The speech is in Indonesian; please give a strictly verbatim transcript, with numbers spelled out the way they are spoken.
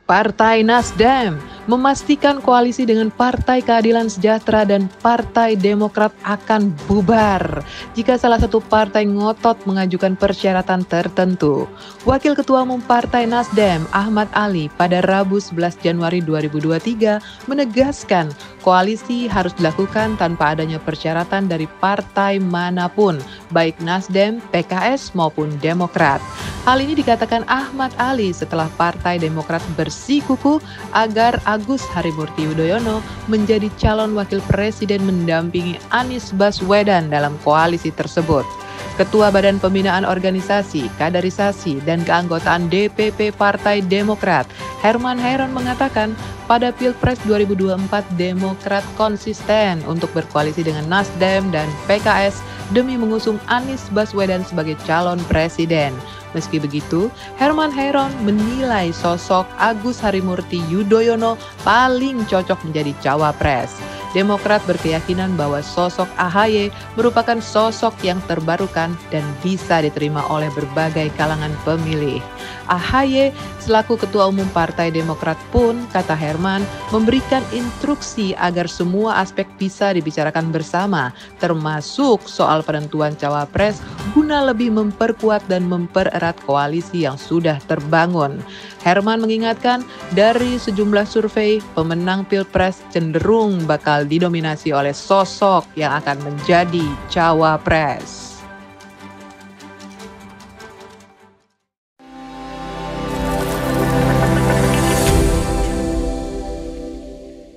Partai Nasdem memastikan koalisi dengan Partai Keadilan Sejahtera dan Partai Demokrat akan bubar jika salah satu partai ngotot mengajukan persyaratan tertentu. Wakil Ketua Umum Partai Nasdem, Ahmad Ali, pada Rabu sebelas Januari dua ribu dua puluh tiga menegaskan koalisi harus dilakukan tanpa adanya persyaratan dari partai manapun, baik Nasdem, P K S maupun Demokrat. Hal ini dikatakan Ahmad Ali setelah Partai Demokrat bersikukuh agar Agus Harimurti Yudhoyono menjadi calon wakil presiden mendampingi Anies Baswedan dalam koalisi tersebut. Ketua Badan Pembinaan Organisasi, Kaderisasi, dan Keanggotaan D P P Partai Demokrat, Herman Hairon mengatakan pada Pilpres dua ribu dua puluh empat Demokrat konsisten untuk berkoalisi dengan Nasdem dan P K S demi mengusung Anies Baswedan sebagai calon presiden. Meski begitu, Herman Hairon menilai sosok Agus Harimurti Yudhoyono paling cocok menjadi cawapres. Demokrat berkeyakinan bahwa sosok A H Y merupakan sosok yang terbarukan dan bisa diterima oleh berbagai kalangan pemilih. A H Y selaku Ketua Umum Partai Demokrat pun, kata Herman, memberikan instruksi agar semua aspek bisa dibicarakan bersama, termasuk soal penentuan cawapres guna lebih memperkuat dan mempererat koalisi yang sudah terbangun. Herman mengingatkan dari sejumlah survei, pemenang Pilpres cenderung bakal didominasi oleh sosok yang akan menjadi cawapres.